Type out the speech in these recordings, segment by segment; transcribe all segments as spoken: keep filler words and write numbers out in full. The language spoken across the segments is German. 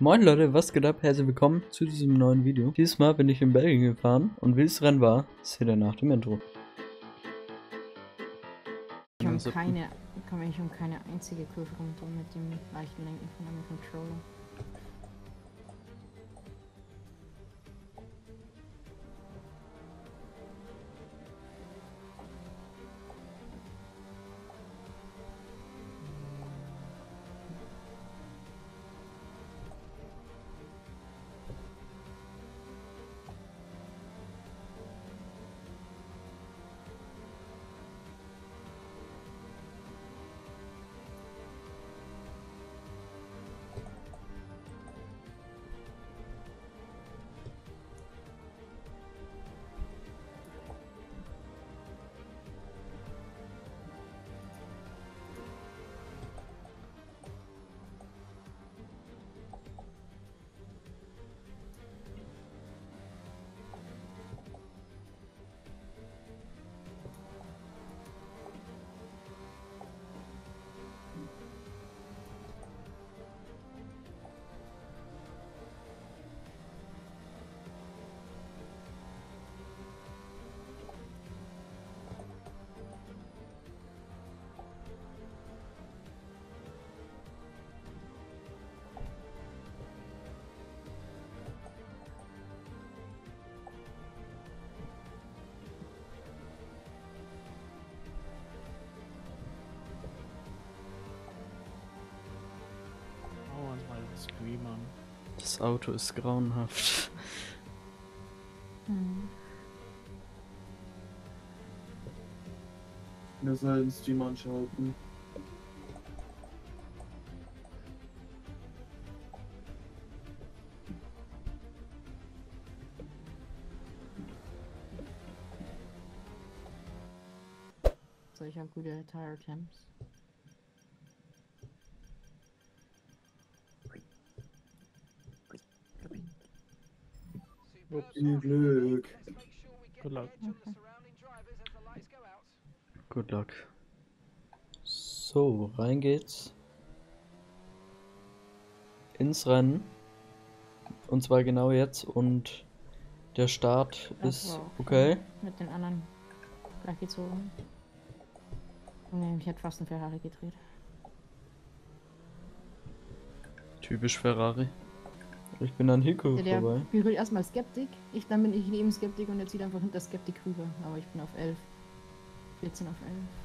Moin Leute, was geht ab? Herzlich willkommen zu diesem neuen Video. Dieses Mal bin ich in Belgien gefahren und wie das Rennen war, seht ihr nach dem Intro. Ich um keine, komme ich um keine einzige Kurve runter mit dem leichten Lenken von einem Controller. Das Auto ist grauenhaft. Hm. Wir sollen den Stream anschalten. So, ich habe gute Tire Temps. Viel Glück. Good luck. Okay. Good luck. So, rein geht's. Ins Rennen. Und zwar genau jetzt und der Start Das ist war auch okay. Mit den anderen gleich gezogen. Nee, mich hat fast ein Ferrari gedreht. Typisch Ferrari. Ich bin an Hiko Der, der vorbei. berührt erstmal Skeptik, ich, dann bin ich neben Skeptik und er zieht einfach hinter Skeptik rüber. Aber ich bin auf elf. vierzehn auf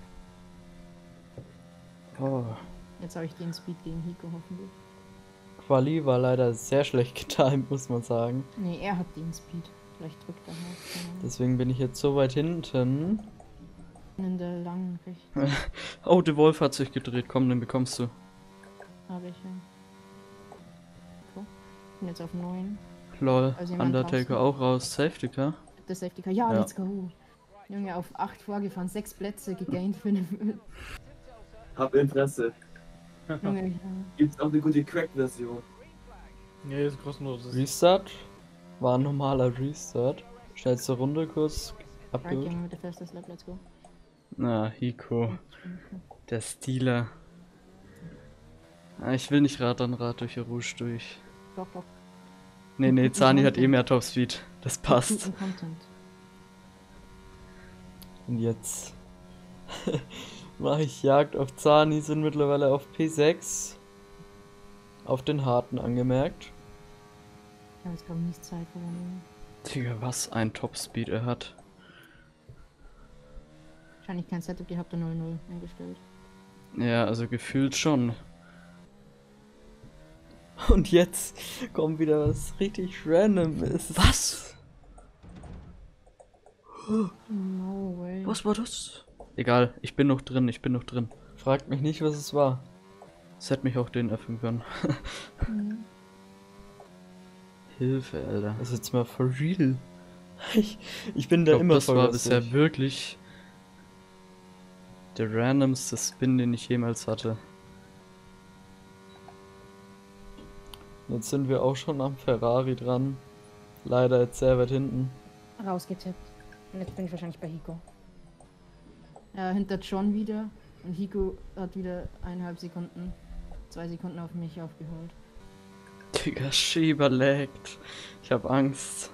elf. Oh. Jetzt habe ich den Speed gegen Hiko hoffentlich. Quali war leider sehr schlecht getimt, muss man sagen. Nee, er hat den Speed. Vielleicht drückt er halt. Deswegen bin ich jetzt so weit hinten. In der langen Recht Oh, der Wolf hat sich gedreht. Komm, den bekommst du. habe ich ja. So. Bin jetzt auf neun. Lol, Also jemand Undertaker draußen. auch raus. Safety Car. Das Safety Car. Ja, Ja. let's go. Junge, auf acht vorgefahren, sechs Plätze gegaint für den. Hab Interesse. Junge, ja. Gibt's auch eine gute Crack-Version? Ja, ist kostenlos. Restart. War ein normaler Restart. Schnellste Runde kurz abgeholt. Striking mit der Fastest Lap, let's go. Na, Hiko. Der Stealer. Ah, ich will nicht Rad an Rad durch Rouge durch. Doch, doch. Nee, nee, Guten Zani hat eh Content. mehr Topspeed. Das passt. Guten Content. Und jetzt mache ich Jagd auf Zani, sind mittlerweile auf P sechs. Auf den harten angemerkt. Ich habe jetzt gerade nicht Zeit für den. Digga, was ein Topspeed er hat. Wahrscheinlich kein Setup gehabt und null null eingestellt. Ja, also gefühlt schon. Und jetzt kommt wieder was richtig random ist. Was? No way. Was war das? Egal, ich bin noch drin, ich bin noch drin. Fragt mich nicht, was es war. Es hätte mich auch den öffnen können. Mhm. Hilfe, Alter. Das ist jetzt mal for real. Ich, ich bin da glaub, immer das war verlässlich. bisher wirklich der randomste Spin, den ich jemals hatte. Jetzt sind wir auch schon am Ferrari dran. Leider jetzt sehr weit hinten. Rausgetippt. Und jetzt bin ich wahrscheinlich bei Hiko. Ja, hinter John wieder. Und Hiko hat wieder eineinhalb Sekunden, zwei Sekunden auf mich aufgeholt. Digga, Schieber laggt. Ich hab Angst.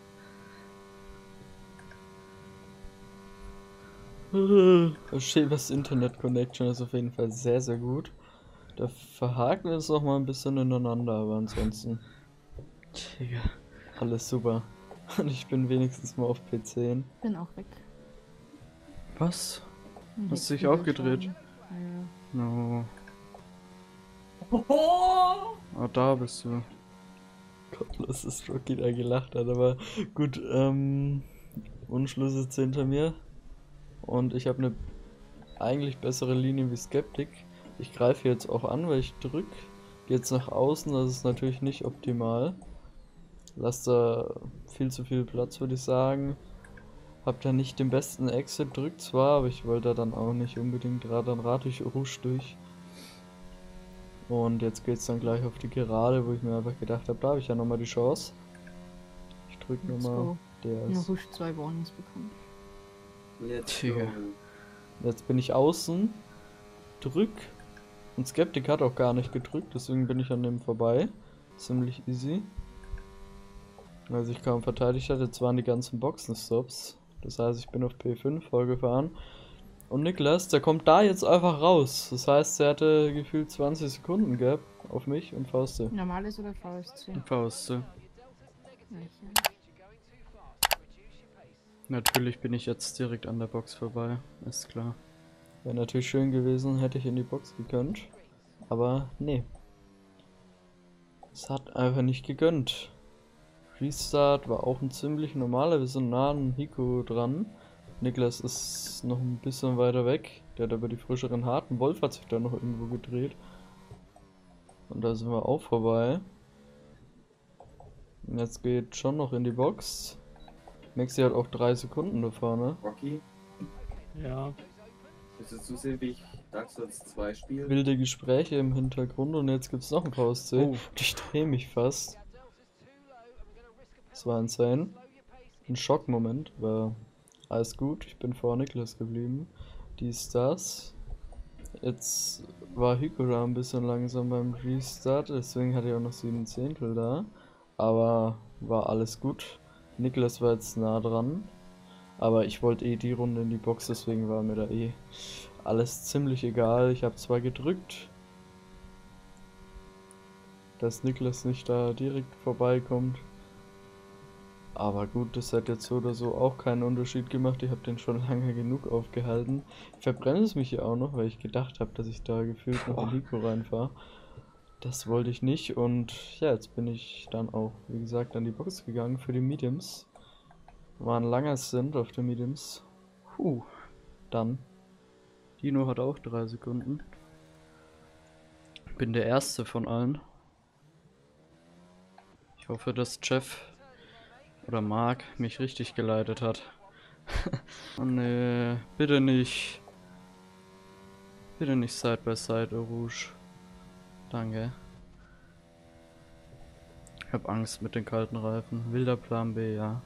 Schiebers Internet Connection ist auf jeden Fall sehr, sehr gut. Da verhaken wir uns noch mal ein bisschen ineinander, aber ansonsten. Digga, alles super. Und ich bin wenigstens mal auf P zehn. Bin auch weg. Was? Hm, Hast du dich Hexen auch gedreht? durchschauen. No. Oh! Ah, da bist du. Gottlos, dass Rocky da gelacht hat, aber gut, ähm. Unschluss ist hinter mir. Und ich habe eine eigentlich bessere Linie wie Skeptik. Ich greife jetzt auch an, weil ich drück. Gehe jetzt nach außen, das ist natürlich nicht optimal. Lass da viel zu viel Platz, würde ich sagen. Hab da nicht den besten Exit, drückt zwar, aber ich wollte da dann auch nicht unbedingt, dann rate ich Rush durch. Und jetzt geht's dann gleich auf die Gerade, wo ich mir einfach gedacht habe, da habe ich ja nochmal die Chance. Ich drück Let's nochmal. go. Der Nur ist. Husch zwei Warnings bekommen. Let's Digga. go. Jetzt bin ich außen, drück. Und Skeptik hat auch gar nicht gedrückt, deswegen bin ich an dem vorbei. Ziemlich easy. Weil sich kaum verteidigt hat, jetzt waren die ganzen Boxenstops. Das heißt, ich bin auf P fünf vorgefahren. Und Niklas, der kommt da jetzt einfach raus. Das heißt, er hatte gefühlt zwanzig Sekunden gehabt auf mich und Fauste. Normales oder V S C? Fauste. Welche? Natürlich bin ich jetzt direkt an der Box vorbei, ist klar. Wäre natürlich schön gewesen, hätte ich in die Box gegönnt. Aber nee. Es hat einfach nicht gegönnt. Restart war auch ein ziemlich normaler, wir sind nah an Hiko dran. Niklas ist noch ein bisschen weiter weg, der hat aber die frischeren Harten. Wolf hat sich da noch irgendwo gedreht. Und da sind wir auch vorbei. Und jetzt geht schon noch in die Box. Maxi hat auch drei Sekunden da vorne. Rocky, Ja. willst du zusehen, wie ich Dark Souls zwei spiele? Wilde Gespräche im Hintergrund und jetzt gibt's noch ein V S C. Oh. Ich drehe mich fast. Das war insane. Ein Schockmoment, aber alles gut. Ich bin vor Niklas geblieben. Dies, das. Jetzt war Hiko da ein bisschen langsam beim Restart, deswegen hatte ich auch noch sieben Zehntel da. Aber war alles gut. Niklas war jetzt nah dran. Aber ich wollte eh die Runde in die Box, deswegen war mir da eh alles ziemlich egal. Ich habe zwar gedrückt, dass Niklas nicht da direkt vorbeikommt. Aber gut, das hat jetzt so oder so auch keinen Unterschied gemacht. Ich habe den schon lange genug aufgehalten. Ich verbrenne es mich hier auch noch, weil ich gedacht habe, dass ich da gefühlt noch in Hiko reinfahre. Das wollte ich nicht und ja, jetzt bin ich dann auch, wie gesagt, an die Box gegangen für die Mediums. War ein langer Stint auf den Mediums. Puh, dann. Dino hat auch drei Sekunden. Bin der Erste von allen. Ich hoffe, dass Jeff oder Mark mich richtig geleitet hat. Oh nee, bitte nicht. Bitte nicht Side by Side, oh Rouge. Danke. Ich hab Angst mit den kalten Reifen. Wilder Plan B, ja.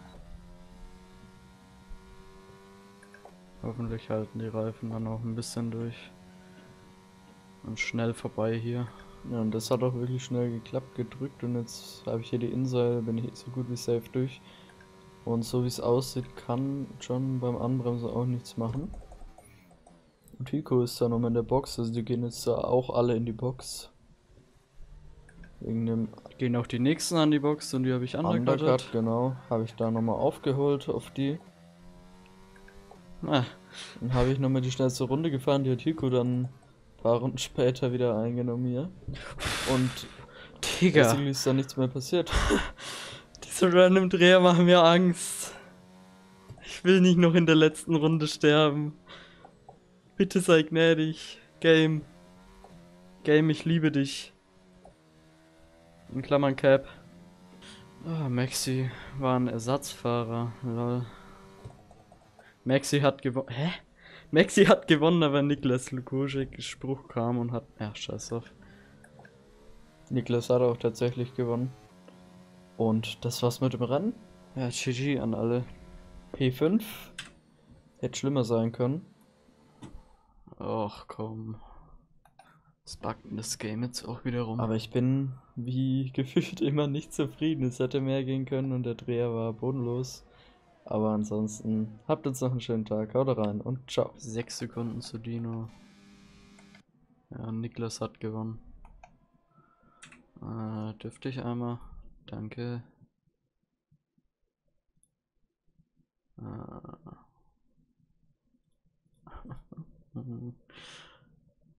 Hoffentlich halten die Reifen dann auch ein bisschen durch. Und schnell vorbei hier. Ja, und das hat auch wirklich schnell geklappt, gedrückt und jetzt habe ich hier die Insel, bin ich so gut wie safe durch. Und so wie es aussieht, kann John beim Anbremsen auch nichts machen. Und Hiko ist da nochmal in der Box, also die gehen jetzt da auch alle in die Box. Wegen dem gehen auch die nächsten an die Box und die habe ich undercuttet. Undercut, genau, habe ich da nochmal aufgeholt auf die. Ah, dann habe ich nochmal die schnellste Runde gefahren, die hat Hiko dann ein paar Runden später wieder eingenommen hier. Und Digga, basically ist da nichts mehr passiert. Diese random Dreher machen mir Angst. Ich will nicht noch in der letzten Runde sterben. Bitte sei gnädig. Game. Game, ich liebe dich. In Klammern Cap. Ah, Maxi war ein Ersatzfahrer. Lol. Maxi hat gewonnen. Hä? Maxi hat gewonnen, aber Niklas Lukoschek Spruch kam und hat. Ja, scheiß drauf. Niklas hat auch tatsächlich gewonnen. Und das war's mit dem Rennen. Ja, G G an alle. P fünf. Hätte schlimmer sein können. Ach komm. Was backt denn das Game jetzt auch wieder rum? Aber ich bin wie gefühlt immer nicht zufrieden. Es hätte mehr gehen können und der Dreher war bodenlos. Aber ansonsten, habt jetzt noch einen schönen Tag. Haut rein und ciao. Sechs Sekunden zu Dino. Ja, Niklas hat gewonnen. Äh, dürfte ich einmal? Danke. Äh.